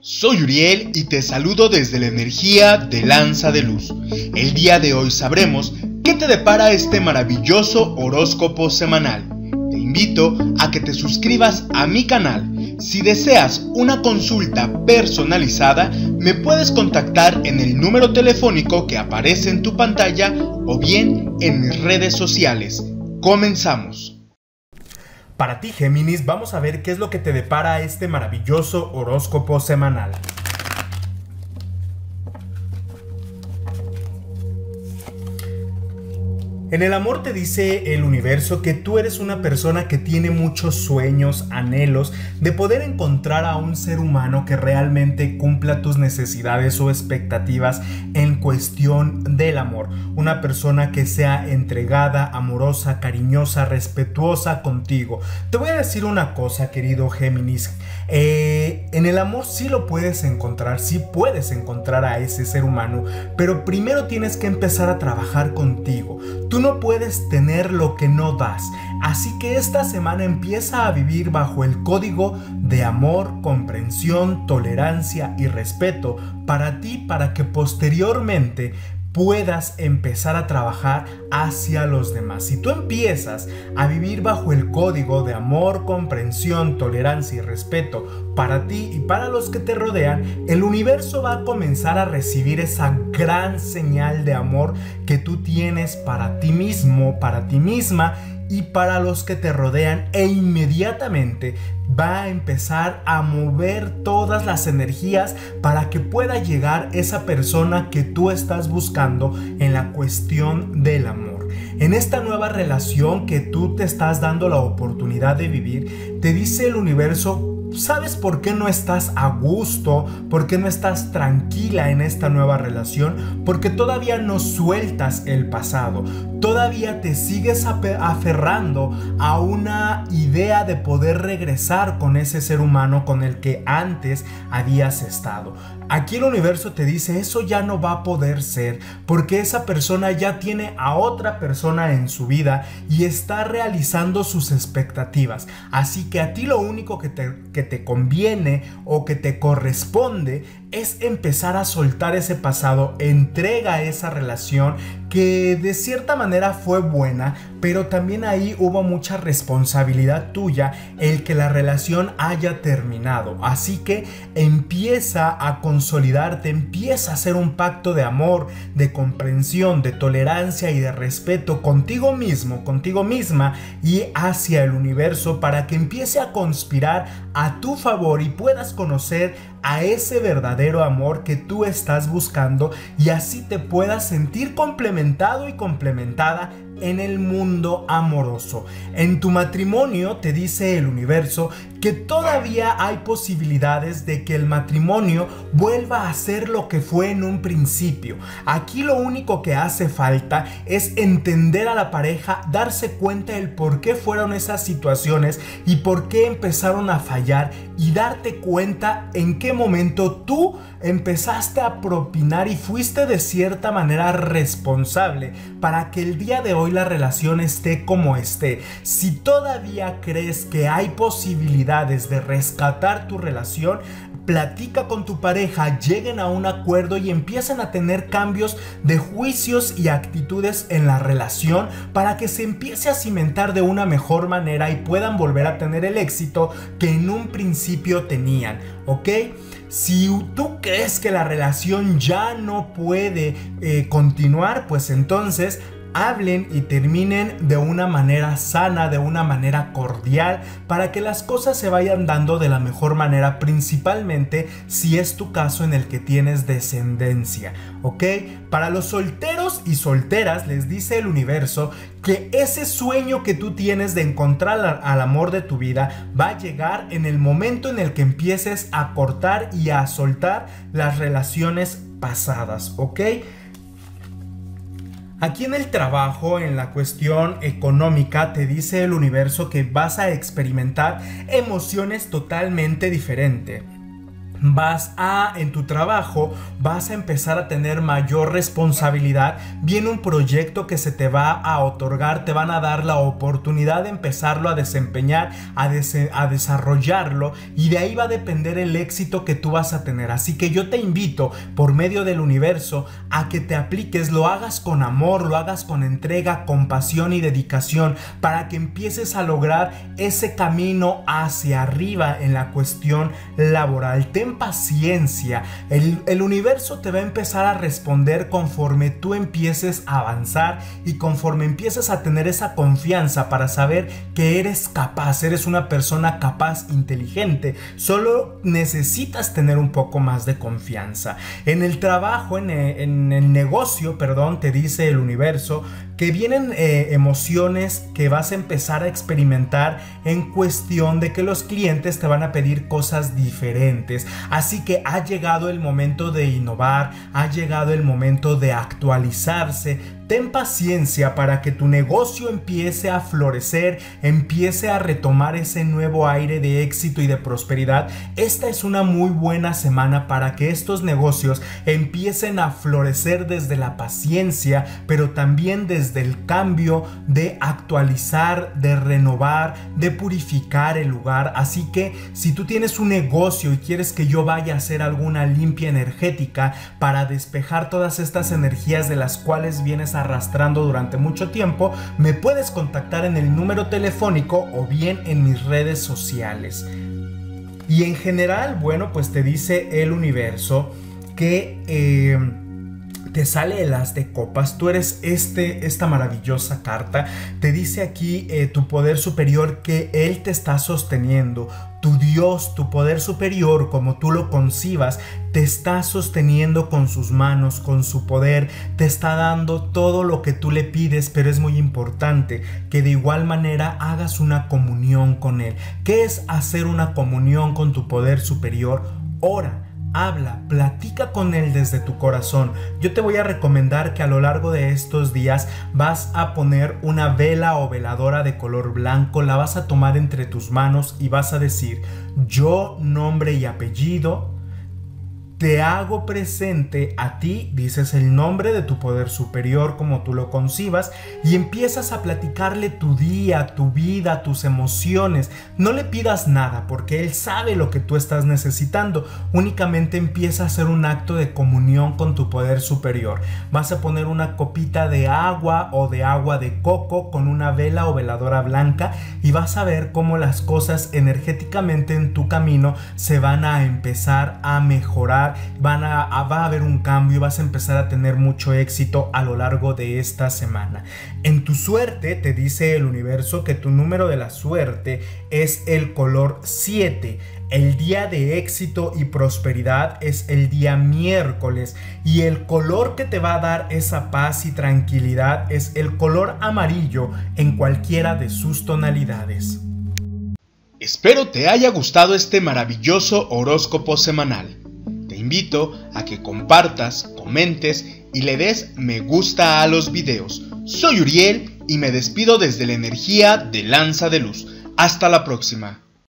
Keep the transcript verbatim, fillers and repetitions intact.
Soy Uriel y te saludo desde la energía de Lanza de Luz. El día de hoy sabremos qué te depara este maravilloso horóscopo semanal. Te invito a que te suscribas a mi canal. Si deseas una consulta personalizada, me puedes contactar en el número telefónico que aparece en tu pantalla o bien en mis redes sociales. Comenzamos. Para ti, Géminis, vamos a ver qué es lo que te depara este maravilloso horóscopo semanal. En el amor te dice el universo que tú eres una persona que tiene muchos sueños, anhelos de poder encontrar a un ser humano que realmente cumpla tus necesidades o expectativas en cuestión del amor. Una persona que sea entregada, amorosa, cariñosa, respetuosa contigo. Te voy a decir una cosa, querido Géminis. Eh, en el amor sí lo puedes encontrar, sí puedes encontrar a ese ser humano, pero primero tienes que empezar a trabajar contigo. Tú no puedes tener lo que no das, así que esta semana empieza a vivir bajo el código de amor, comprensión, tolerancia y respeto para ti, para que posteriormente puedas empezar a trabajar hacia los demás. Si tú empiezas a vivir bajo el código de amor, comprensión, tolerancia y respeto para ti y para los que te rodean, el universo va a comenzar a recibir esa gran señal de amor que tú tienes para ti mismo, para ti misma y para los que te rodean, e inmediatamente va a empezar a mover todas las energías para que pueda llegar esa persona que tú estás buscando en la cuestión del amor. En esta nueva relación que tú te estás dando la oportunidad de vivir, te dice el universo: ¿sabes por qué no estás a gusto? ¿Por qué no estás tranquila en esta nueva relación? Porque todavía no sueltas el pasado. Todavía te sigues aferrando a una idea de poder regresar con ese ser humano con el que antes habías estado. Aquí el universo te dice: eso ya no va a poder ser, porque esa persona ya tiene a otra persona en su vida y está realizando sus expectativas. Así que a ti lo único que te, que te conviene o que te corresponde es empezar a soltar ese pasado. Entrega esa relación que de cierta manera fue buena, pero también ahí hubo mucha responsabilidad tuya el que la relación haya terminado. Así que empieza a consolidarte, empieza a hacer un pacto de amor, de comprensión, de tolerancia y de respeto contigo mismo, contigo misma y hacia el universo, para que empiece a conspirar a tu favor y puedas conocer a ese verdadero amor que tú estás buscando, y así te puedas sentir complementado y complementada en el mundo amoroso. En tu matrimonio te dice el universo que todavía hay posibilidades de que el matrimonio vuelva a ser lo que fue en un principio. Aquí lo único que hace falta es entender a la pareja, darse cuenta el por qué fueron esas situaciones y por qué empezaron a fallar, y darte cuenta en qué momento tú empezaste a propinar y fuiste de cierta manera responsable para que el día de hoy la relación esté como esté. Si todavía crees que hay posibilidades de rescatar tu relación, platica con tu pareja, lleguen a un acuerdo y empiecen a tener cambios de juicios y actitudes en la relación para que se empiece a cimentar de una mejor manera y puedan volver a tener el éxito que en un principio tenían, ¿ok? Si tú crees que la relación ya no puede eh, continuar, pues entonces hablen y terminen de una manera sana, de una manera cordial, para que las cosas se vayan dando de la mejor manera, principalmente si es tu caso en el que tienes descendencia, ¿ok? Para los solteros y solteras les dice el universo que ese sueño que tú tienes de encontrar al amor de tu vida va a llegar en el momento en el que empieces a cortar y a soltar las relaciones pasadas, ¿ok? Aquí en el trabajo, en la cuestión económica, te dice el universo que vas a experimentar emociones totalmente diferentes. vas a, en tu trabajo, vas a empezar a tener mayor responsabilidad. Viene un proyecto que se te va a otorgar, te van a dar la oportunidad de empezarlo a desempeñar, a, des a desarrollarlo, y de ahí va a depender el éxito que tú vas a tener. Así que yo te invito, por medio del universo, a que te apliques, lo hagas con amor, lo hagas con entrega, compasión y dedicación, para que empieces a lograr ese camino hacia arriba en la cuestión laboral. Ten paciencia, el, el universo te va a empezar a responder conforme tú empieces a avanzar y conforme empieces a tener esa confianza para saber que eres capaz, eres una persona capaz, inteligente. Solo necesitas tener un poco más de confianza. En el trabajo, en el, en el negocio, perdón, te dice el universo que vienen eh, emociones que vas a empezar a experimentar en cuestión de que los clientes te van a pedir cosas diferentes. Así que ha llegado el momento de innovar, ha llegado el momento de actualizarse. Ten paciencia para que tu negocio empiece a florecer, empiece a retomar ese nuevo aire de éxito y de prosperidad. Esta es una muy buena semana para que estos negocios empiecen a florecer desde la paciencia, pero también desde el cambio de actualizar, de renovar, de purificar el lugar. Así que si tú tienes un negocio y quieres que yo vaya a hacer alguna limpia energética para despejar todas estas energías de las cuales vienes arrastrando durante mucho tiempo, me puedes contactar en el número telefónico o bien en mis redes sociales. Y en general, bueno, pues te dice el universo que eh, te sale el as de copas. Tú eres este, esta maravillosa carta. Te dice aquí eh, tu poder superior, que él te está sosteniendo. Tu Dios, tu poder superior, como tú lo concibas, te está sosteniendo con sus manos, con su poder. Te está dando todo lo que tú le pides, pero es muy importante que de igual manera hagas una comunión con él. ¿Qué es hacer una comunión con tu poder superior? Ora. Habla, platica con él desde tu corazón. Yo te voy a recomendar que a lo largo de estos días vas a poner una vela o veladora de color blanco, la vas a tomar entre tus manos y vas a decir: yo, nombre y apellido, te hago presente a ti, dices el nombre de tu poder superior como tú lo concibas, y empiezas a platicarle tu día, tu vida, tus emociones. No le pidas nada porque él sabe lo que tú estás necesitando. Únicamente empieza a hacer un acto de comunión con tu poder superior. Vas a poner una copita de agua o de agua de coco con una vela o veladora blanca y vas a ver cómo las cosas energéticamente en tu camino se van a empezar a mejorar. Van a, a, va a haber un cambio y vas a empezar a tener mucho éxito a lo largo de esta semana. En tu suerte te dice el universo que tu número de la suerte es el color siete. El día de éxito y prosperidad es el día miércoles y el color que te va a dar esa paz y tranquilidad es el color amarillo en cualquiera de sus tonalidades. Espero te haya gustado este maravilloso horóscopo semanal. Te invito a que compartas, comentes y le des me gusta a los videos. Soy Uriel y me despido desde la energía de Lanza de Luz. Hasta la próxima.